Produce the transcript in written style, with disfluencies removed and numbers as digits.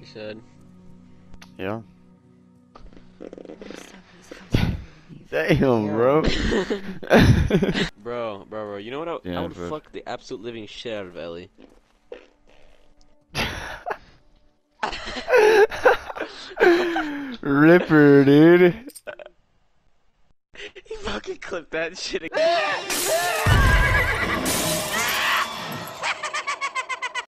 should. Yeah. Damn, bro. Bro, you know what? I Yeah, would but... fuck the absolute living shit out of Ellie. Ripper, dude. He fucking clipped that shit again.